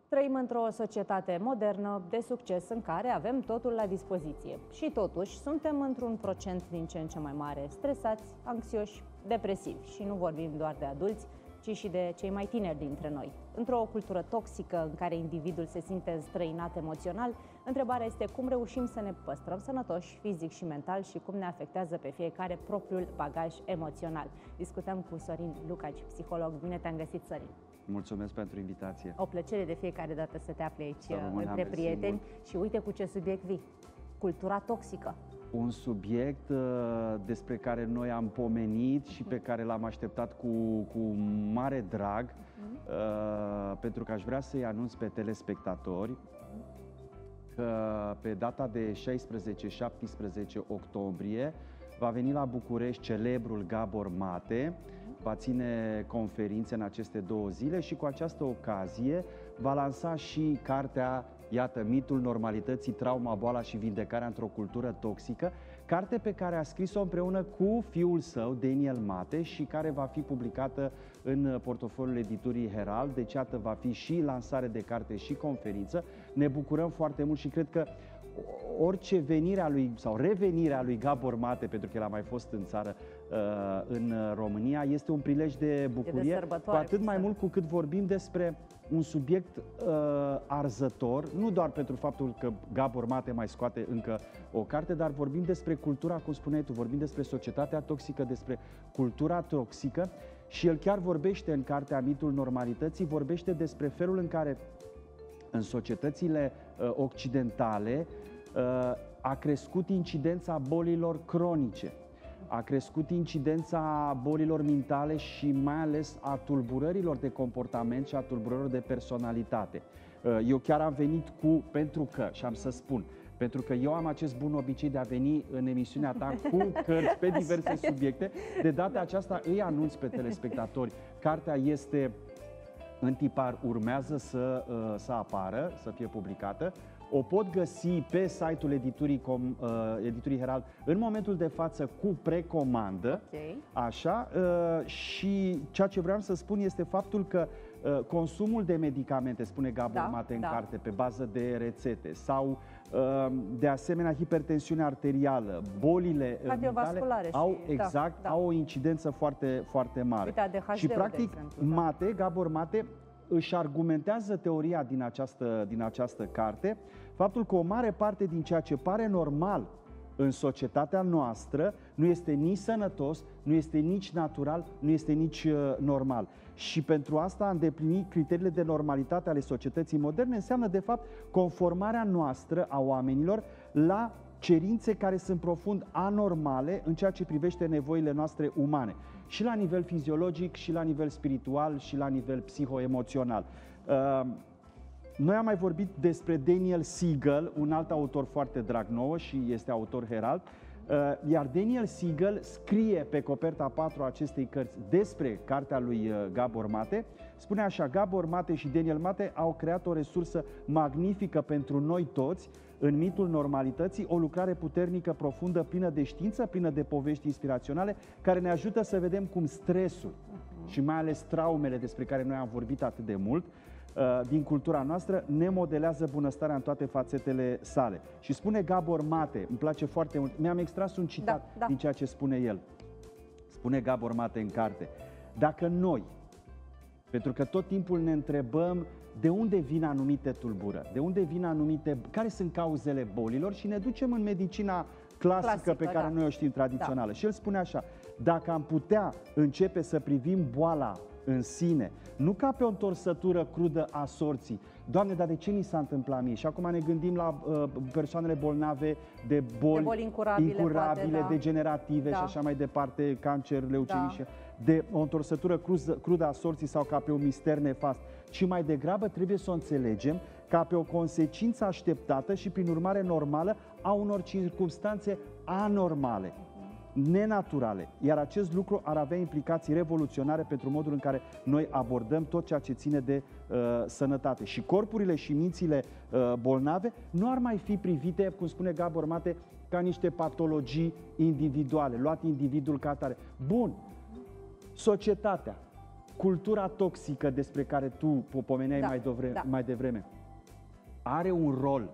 Trăim într-o societate modernă, de succes, în care avem totul la dispoziție. Și totuși, suntem într-un procent din ce în ce mai mare stresați, anxioși, depresivi. Și nu vorbim doar de adulți, ci și de cei mai tineri dintre noi. Într-o cultură toxică în care individul se simte înstrăinat emoțional, întrebarea este cum reușim să ne păstrăm sănătoși fizic și mental și cum ne afectează pe fiecare propriul bagaj emoțional. Discutăm cu Sorin Lucaci, psiholog. Bine te-am găsit, Sorin! Mulțumesc pentru invitație! O plăcere de fiecare dată să te afli aici între prieteni. Și uite cu ce subiect vii. Cultura toxică. Un subiect despre care noi am pomenit și pe care l-am așteptat cu mare drag, pentru că aș vrea să-i anunț pe telespectatori că pe data de 16-17 octombrie va veni la București celebrul Gabor Mate, va ține conferințe în aceste 2 zile și cu această ocazie va lansa și cartea, iată, Mitul normalității, trauma, boala și vindecarea într-o cultură toxică, carte pe care a scris-o împreună cu fiul său, Daniel Mate, și care va fi publicată în portofoliul editurii Herald. Deci, iată, va fi și lansare de carte și conferință. Ne bucurăm foarte mult și cred că orice venirea lui sau revenirea lui Gabor Mate, pentru că el a mai fost în țară, în România, este un prilej de bucurie, cu atât mai mult cu cât vorbim despre un subiect arzător, nu doar pentru faptul că Gabor Mate mai scoate încă o carte, dar vorbim despre cultura, cum spuneai tu, vorbim despre societatea toxică, despre cultura toxică, și el chiar vorbește în cartea Mitul normalității, vorbește despre felul în care în societățile occidentale a crescut incidența bolilor cronice, a crescut incidența bolilor mentale și mai ales a tulburărilor de comportament și a tulburărilor de personalitate. Eu chiar am venit pentru că eu am acest bun obicei de a veni în emisiunea ta cu cărți pe diverse subiecte. De data aceasta îi anunț pe telespectatori, cartea este în tipar, urmează să apară, să fie publicată. O pot găsi pe site-ul editurii Herald în momentul de față cu precomandă. Okay. Așa, și ceea ce vreau să spun este faptul că consumul de medicamente, spune Gabor Mate în carte, pe bază de rețete, sau de asemenea hipertensiunea arterială, bolile mentale au o incidență foarte, foarte mare. Uite, ADHD-ul, și practic de exemplu, Gabor Mate își argumentează teoria din această carte, faptul că o mare parte din ceea ce pare normal în societatea noastră nu este nici sănătos, nu este nici natural, nu este nici normal. Și pentru asta a îndeplini criteriile de normalitate ale societății moderne înseamnă, de fapt, conformarea noastră a oamenilor la cerințe care sunt profund anormale în ceea ce privește nevoile noastre umane. Și la nivel fiziologic, și la nivel spiritual, și la nivel psihoemoțional. Noi am mai vorbit despre Daniel Siegel, un alt autor foarte drag nouă și este autor Herald, iar Daniel Siegel scrie pe coperta 4 a acestei cărți despre cartea lui Gabor Mate. Spune așa: Gabor Mate și Daniel Mate au creat o resursă magnifică pentru noi toți în Mitul normalității, o lucrare puternică, profundă, plină de știință, plină de povești inspiraționale, care ne ajută să vedem cum stresul și mai ales traumele despre care noi am vorbit atât de mult din cultura noastră ne modelează bunăstarea în toate fațetele sale. Și spune Gabor Mate, îmi place foarte mult, mi-am extras un citat din ceea ce spune el. Spune Gabor Mate în carte: dacă noi, pentru că tot timpul ne întrebăm de unde vin anumite tulburări, de unde vin care sunt cauzele bolilor, și ne ducem în medicina clasică pe care noi o știm, tradițională. Și el spune așa: dacă am putea începe să privim boala în sine, nu ca pe o întorsătură crudă a sorții. Doamne, dar de ce mi s-a întâmplat mie? Și acum ne gândim la persoanele bolnave de boli incurabile, degenerative și așa mai departe, cancer, leucemie, de o întorsătură crudă a sorții sau ca pe un mister nefast, ci mai degrabă trebuie să o înțelegem ca pe o consecință așteptată și prin urmare normală a unor circumstanțe anormale, nenaturale, iar acest lucru ar avea implicații revoluționare pentru modul în care noi abordăm tot ceea ce ține de sănătate. Și corpurile și mințile bolnave nu ar mai fi privite, cum spune Gabor Mate, ca niște patologii individuale, luat individul ca atare. Bun, societatea cultura toxică despre care tu pomeneai mai devreme are un rol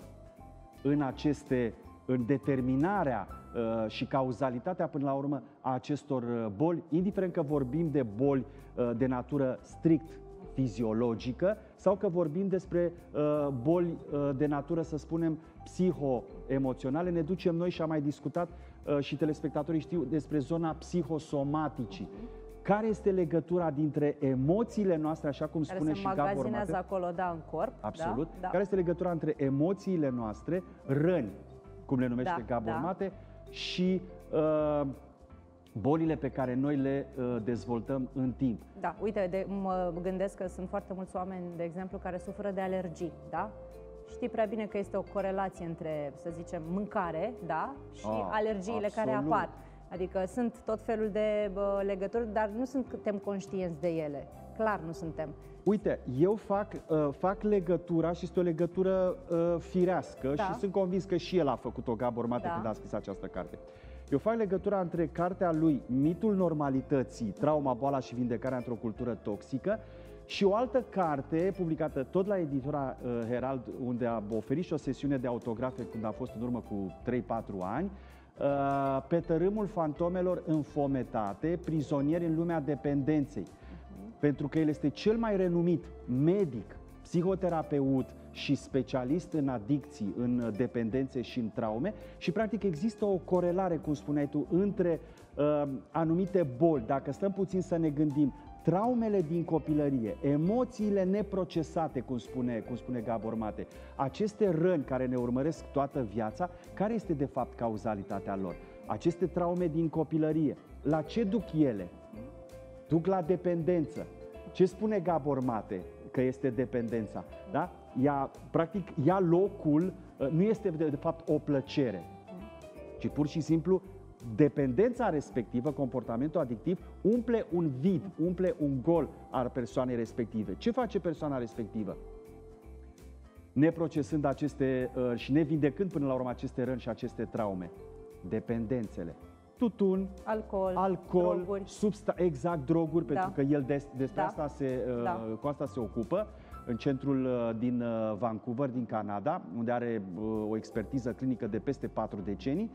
în determinarea și cauzalitatea până la urmă a acestor boli, indiferent că vorbim de boli de natură strict fiziologică sau că vorbim despre boli de natură, să spunem, psihoemoționale. Ne ducem noi și am mai discutat și telespectatorii știu despre zona psihosomaticii. Care este legătura dintre emoțiile noastre, așa cum spune și Gabor Mate? Care se magazinează acolo, în corp. Absolut. Da? Care este legătura între emoțiile noastre, răni, cum le numește Gabor Mate, și bolile pe care noi le dezvoltăm în timp. Da, uite, mă gândesc că sunt foarte mulți oameni, de exemplu, care suferă de alergii, da? Știi prea bine că este o corelație între, să zicem, mâncare, da? Și alergiile care apar. Adică sunt tot felul de legături, dar nu suntem conștienți de ele. Clar nu suntem. Uite, eu fac legătura și este o legătură firească și sunt convins că și el a făcut-o, Gabor Mate, când a scris această carte. Eu fac legătura între cartea lui Mitul normalității, trauma, boala și vindecarea într-o cultură toxică și o altă carte publicată tot la editura Herald, unde a oferit și o sesiune de autografe când a fost în urmă cu 3-4 ani, Pe tărâmul fantomelor înfometate, prizonieri în lumea dependenței. Pentru că el este cel mai renumit medic, psihoterapeut și specialist în adicții, în dependențe și în traume și practic există o corelare, cum spuneai tu, între anumite boli. Dacă stăm puțin să ne gândim, traumele din copilărie, emoțiile neprocesate, cum spune Gabor Mate, aceste răni care ne urmăresc toată viața, care este de fapt cauzalitatea lor? Aceste traume din copilărie, la ce duc ele? Duc la dependență. Ce spune Gabor Mate că este dependența? Da? Practic, ia locul, nu este de fapt o plăcere, ci pur și simplu dependența respectivă, comportamentul adictiv, umple un vid, umple un gol al persoanei respective. Ce face persoana respectivă? Neprocesând aceste și nevindecând până la urmă aceste răni și aceste traume. Dependențele. Tutun, alcool, droguri, pentru că el despre asta cu asta se ocupă în centrul din Vancouver, din Canada, unde are o expertiză clinică de peste 4 decenii.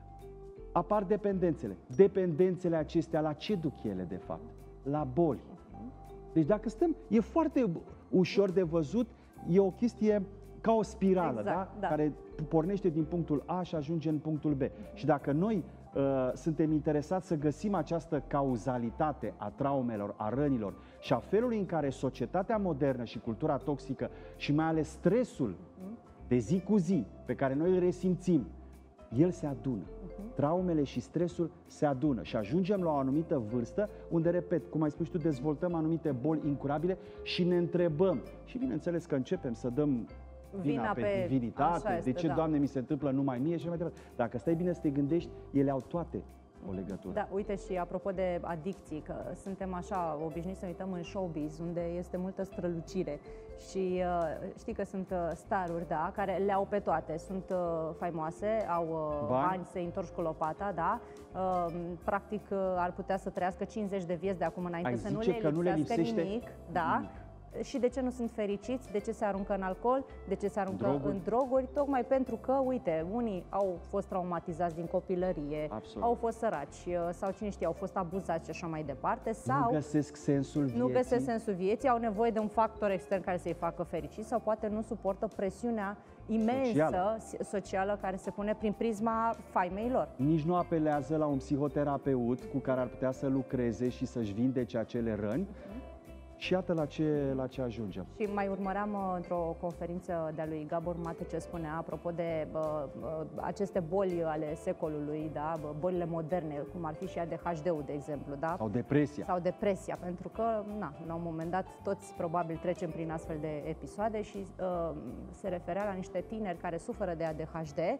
Apar dependențele. Dependențele acestea, la ce duc ele, de fapt? La boli. Deci dacă stăm, e foarte ușor de văzut, e o chestie ca o spirală, care pornește din punctul A și ajunge în punctul B. Și dacă noi suntem interesați să găsim această cauzalitate a traumelor, a rănilor și a felului în care societatea modernă și cultura toxică și mai ales stresul de zi cu zi pe care noi îl resimțim, el se adună. Traumele și stresul se adună și ajungem la o anumită vârstă unde, repet, cum ai spus tu, dezvoltăm anumite boli incurabile și ne întrebăm. Și bineînțeles că începem să dăm vina pe divinitate, de ce, Doamne, mi se întâmplă numai mie și mai departe. Dacă stai bine să te gândești, ele au toate o legătură. Da, uite, și apropo de adicții, că suntem așa obișnuiți să uităm în showbiz, unde este multă strălucire și știi că sunt staruri, da, care le au pe toate, sunt faimoase, au bani, se întorci cu lopata, da, practic ar putea să trăiască 50 de vieți de acum înainte, să nu le lipsească nimic, da. Nimic. Și de ce nu sunt fericiți? De ce se aruncă în alcool? De ce se aruncă în droguri? Tocmai pentru că, uite, unii au fost traumatizați din copilărie, au fost săraci sau cine știe, au fost abuzați și așa mai departe, sau nu găsesc sensul vieții, au nevoie de un factor extern care să-i facă fericiți sau poate nu suportă presiunea imensă socială care se pune prin prisma faimei lor. Nici nu apelează la un psihoterapeut cu care ar putea să lucreze și să-și vindece acele răni. Și iată la ce ajungem. Și mai urmăream într-o conferință de-a lui Gabor Mate ce spunea apropo de aceste boli ale secolului, da? Bolile moderne, cum ar fi și ADHD-ul, de exemplu. Da? Sau depresia. Pentru că, la un moment dat, toți probabil trecem prin astfel de episoade și se referea la niște tineri care suferă de ADHD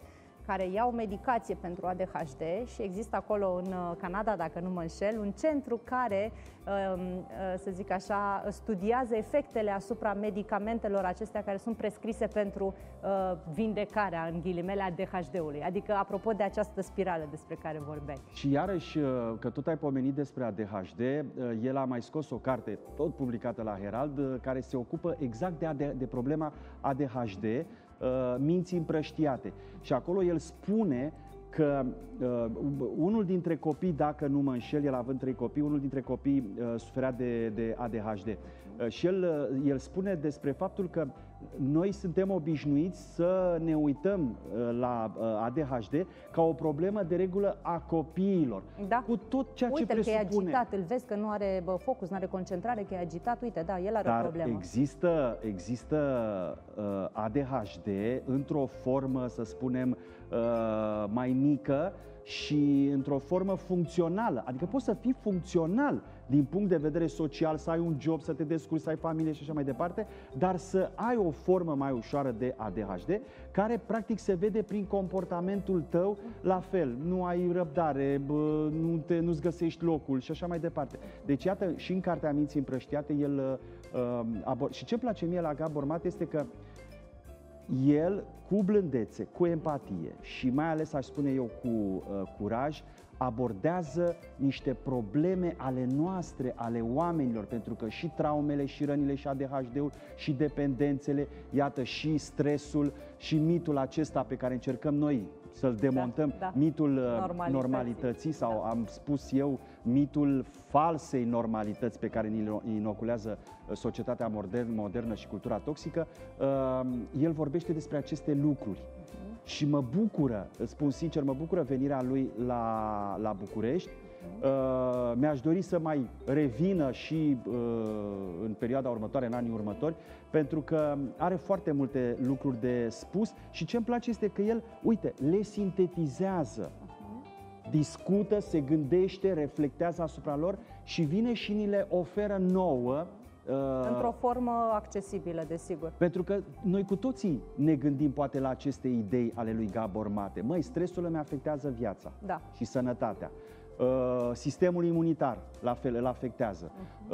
care iau medicație pentru ADHD și există acolo în Canada, dacă nu mă înșel, un centru care, să zic așa, studiază efectele asupra medicamentelor acestea care sunt prescrise pentru vindecarea, în ghilimele, ADHD-ului. Adică, apropo de această spirală despre care vorbeai. Și iarăși, că tot ai pomenit despre ADHD, el a mai scos o carte, tot publicată la Herald, care se ocupă exact de problema ADHD, minții împrăștiate. Și acolo el spune că unul dintre copii, dacă nu mă înșel, el având 3 copii, unul dintre copii suferea de ADHD. Și el spune despre faptul că noi suntem obișnuiți să ne uităm la ADHD ca o problemă de regulă a copiilor. Da. Cu tot ceea ce presupune. Uite că e agitat, îl vezi că nu are focus, nu are concentrare, că e agitat, uite, da, el are o problemă. Există ADHD într-o formă, să spunem, mai mică și într-o formă funcțională. Adică poți să fii funcțional din punct de vedere social, să ai un job, să te descurci, să ai familie și așa mai departe, dar să ai o formă mai ușoară de ADHD, care practic se vede prin comportamentul tău la fel. Nu ai răbdare, nu-ți găsești locul și așa mai departe. Deci iată, și în cartea Minții împrăștiate, el și ce-mi place mie la Gabor Mate este că el, cu blândețe, cu empatie și mai ales, aș spune eu, cu curaj, abordează niște probleme ale noastre, ale oamenilor, pentru că și traumele, și rănile, și ADHD-ul, și dependențele, iată, și stresul, și mitul acesta pe care încercăm noi să-l demontăm, mitul normalității sau, am spus eu, mitul falsei normalități pe care ni-l inoculează societatea modernă și cultura toxică, el vorbește despre aceste lucruri. Și mă bucură, îți spun sincer, mă bucură venirea lui la București. Mi-aș dori să mai revină și în perioada următoare, în anii următori, pentru că are foarte multe lucruri de spus și ce îmi place este că el, uite, le sintetizează, discută, se gândește, reflectează asupra lor și vine și ni le oferă nouă. Într-o formă accesibilă, desigur. Pentru că noi cu toții ne gândim poate la aceste idei ale lui Gabor Mate. Măi, stresul îmi afectează viața și sănătatea. Sistemul imunitar, la fel, îl afectează.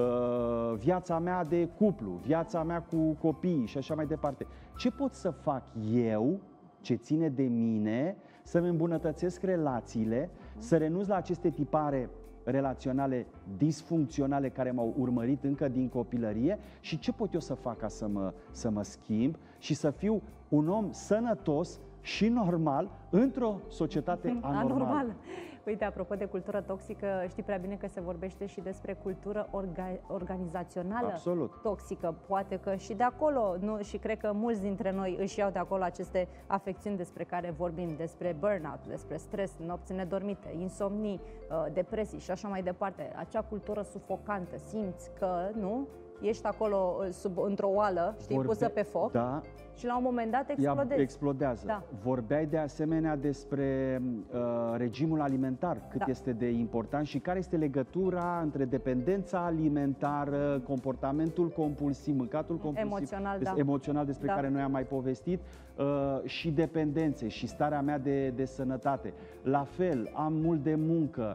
Viața mea de cuplu, viața mea cu copiii și așa mai departe. Ce pot să fac eu, ce ține de mine, să-mi îmbunătățesc relațiile, să renunț la aceste tipare relaționale disfuncționale care m-au urmărit încă din copilărie și ce pot eu să fac ca să mă schimb și să fiu un om sănătos și normal într-o societate anormală. Uite, apropo de cultură toxică, știi prea bine că se vorbește și despre cultură organizațională toxică. Poate că și de acolo, și cred că mulți dintre noi își iau de acolo aceste afecțiuni despre care vorbim, despre burnout, despre stres, nopți nedormite, insomnii, depresii și așa mai departe. Acea cultură sufocantă, simți că, nu? Ești acolo într-o oală, știi, pusă pe foc. Da. Și la un moment dat explodezi. Explodează. Da. Vorbeai de asemenea despre regimul alimentar, cât este de important și care este legătura între dependența alimentară, comportamentul compulsiv, mâncatul compulsiv, emoțional despre care noi am mai povestit, și dependențe și starea mea de sănătate. La fel, am mult de muncă,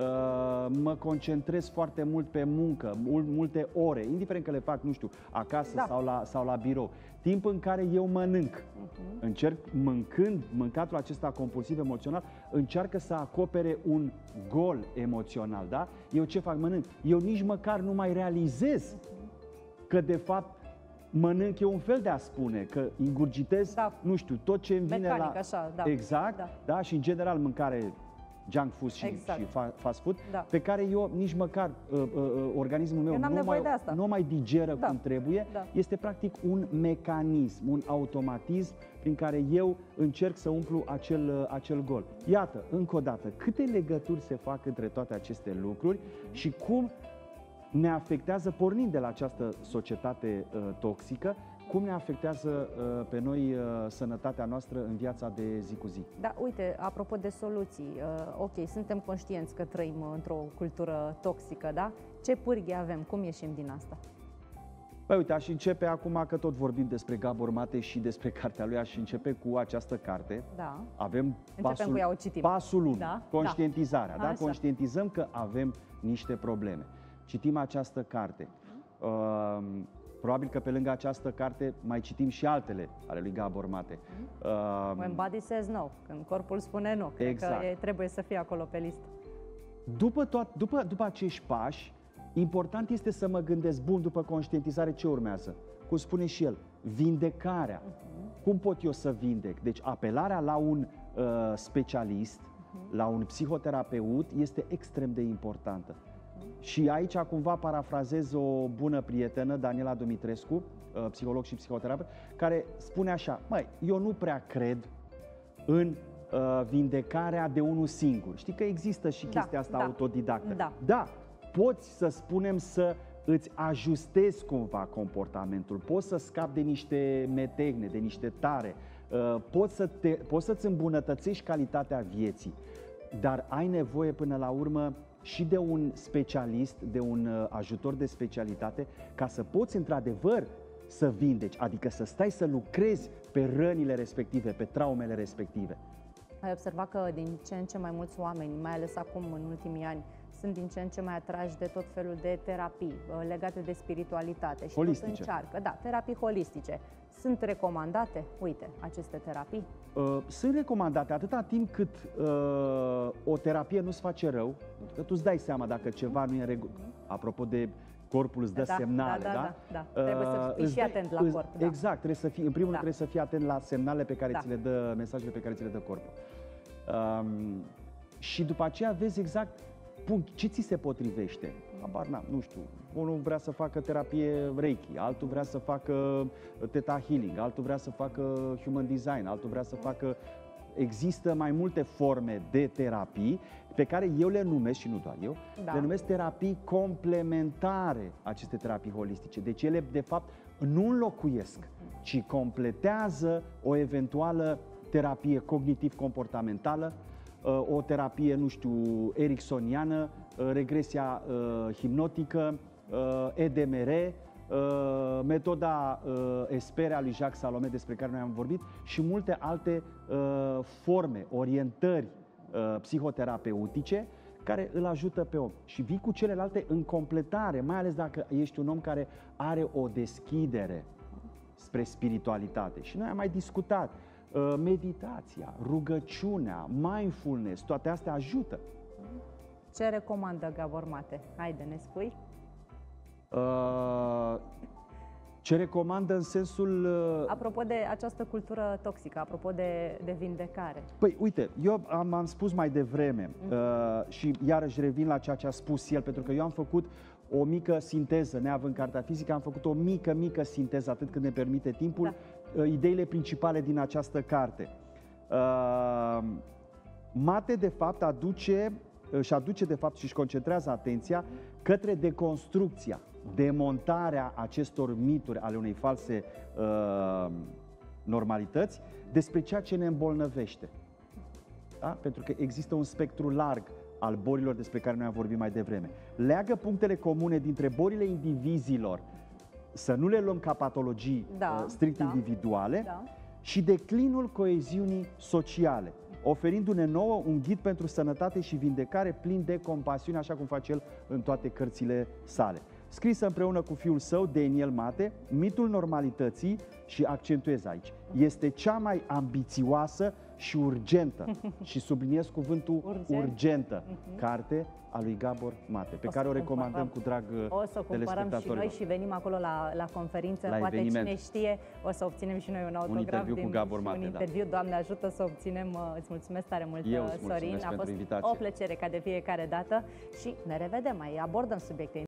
mă concentrez foarte mult pe muncă, multe ore, indiferent că le fac, nu știu, acasă sau la birou. Timp în care eu mănânc, încerc, mâncatul acesta compulsiv emoțional, încearcă să acopere un gol emoțional, da? Eu ce fac? Mănânc. Eu nici măcar nu mai realizez că, de fapt, mănânc e un fel de a spune, că ingurgitez, nu știu, tot ce îmi vine mecanic, așa, exact, da? Și în general mâncare junk food și fast food, pe care eu nici măcar organismul meu nu mai digeră cum trebuie, este practic un mecanism, un automatism prin care eu încerc să umplu acel gol. Iată, încă o dată, câte legături se fac între toate aceste lucruri și cum ne afectează, pornind de la această societate toxică, cum ne afectează pe noi sănătatea noastră în viața de zi cu zi. Da, uite, apropo de soluții, ok, suntem conștienți că trăim într-o cultură toxică, da? Ce pârghii avem? Cum ieșim din asta? Păi uite, aș începe acum că tot vorbim despre Gabor Mate și despre cartea lui, aș începe cu această carte. Da. Avem Cu ea, o citim. pasul 1, Da? conștientizarea. Da? Așa. Conștientizăm că avem niște probleme. Citim această carte. Probabil că pe lângă această carte mai citim și altele ale lui Gabor Mate. When body says no, când corpul spune nu, cred Exact. că trebuie să fie acolo pe listă. După acești pași, important este să mă gândesc, bun, după conștientizare ce urmează? Cum spune și el, vindecarea. Cum pot eu să vindec? Deci apelarea la un specialist, la un psihoterapeut este extrem de importantă. Și aici cumva parafrazez o bună prietenă, Daniela Dumitrescu, psiholog și psihoterapeut, care spune așa: măi, eu nu prea cred în vindecarea de unul singur. Știi că există și chestia asta autodidactă. Da, poți, să spunem, să îți ajustezi cumva comportamentul, poți să scapi de niște metehne, de niște tare, poți să-ți îmbunătățești calitatea vieții, dar ai nevoie până la urmă și de un specialist, de un ajutor de specialitate, ca să poți într-adevăr să vindeci, adică să stai să lucrezi pe rănile respective, pe traumele respective. Ai observat că din ce în ce mai mulți oameni, mai ales acum în ultimii ani, sunt din ce în ce mai atrași de tot felul de terapii legate de spiritualitate și holistice. tot încearcă. Da, terapii holistice. Sunt recomandate, uite, aceste terapii? Sunt recomandate atâta timp cât o terapie nu-ți face rău, că tu îți dai seama dacă ceva nu e în regulă. Apropo de corpul îți dă semnale, da? Trebuie să fii și atent la corp. Exact, trebuie să fii, în primul rând trebuie să fii atent la semnalele pe care ți le dă, mesajele pe care ți le dă corpul. Și după aceea vezi exact ce ți se potrivește. Habar n-am, nu știu, unul vrea să facă terapie Reiki, altul vrea să facă Theta Healing, altul vrea să facă Human Design, altul vrea să facă... Există mai multe forme de terapii pe care eu le numesc, și nu doar eu, le numesc terapii complementare, aceste terapii holistice. Deci ele, de fapt, nu înlocuiesc, ci completează o eventuală terapie cognitiv-comportamentală, o terapie, nu știu, ericksoniană, regresia hipnotică, EDMR, metoda Espere a lui Jacques Salomé, despre care noi am vorbit, și multe alte forme, orientări psihoterapeutice care îl ajută pe om. Și vii cu celelalte în completare, mai ales dacă ești un om care are o deschidere spre spiritualitate. Și noi am mai discutat, meditația, rugăciunea, mindfulness, toate astea ajută. Ce recomandă Gabor Mate? Haide, ne spui? Ce recomandă în sensul... Apropo de această cultură toxică, apropo de vindecare. Păi, uite, eu am spus mai devreme și iarăși revin la ceea ce a spus el, pentru că eu am făcut o mică sinteză, neavând cartea fizică, am făcut o mică sinteză, atât cât ne permite timpul, ideile principale din această carte. Mate, de fapt, își concentrează atenția către deconstrucția, demontarea acestor mituri ale unei false normalități despre ceea ce ne îmbolnăvește. Da? Pentru că există un spectru larg al bolilor despre care noi am vorbit mai devreme. Leagă punctele comune dintre bolile indivizilor, să nu le luăm ca patologii strict individuale, și declinul coeziunii sociale, oferindu-ne nouă un ghid pentru sănătate și vindecare plin de compasiune, așa cum face el în toate cărțile sale. Scrisă împreună cu fiul său, Daniel Mate, mitul normalității, și accentuez aici, este cea mai ambițioasă și urgentă, și subliniez cuvântul urgentă, carte a lui Gabor Mate, pe care o recomandăm cu drag telespectatorilor. O să cumpărăm și noi și venim acolo la conferință, poate cine știe, o să obținem și noi un autograf cu Gabor Mate, un interviu, Doamne ajută să obținem. Îți mulțumesc tare mult, Sorin, a fost o plăcere ca de fiecare dată și ne revedem, mai abordăm subiecte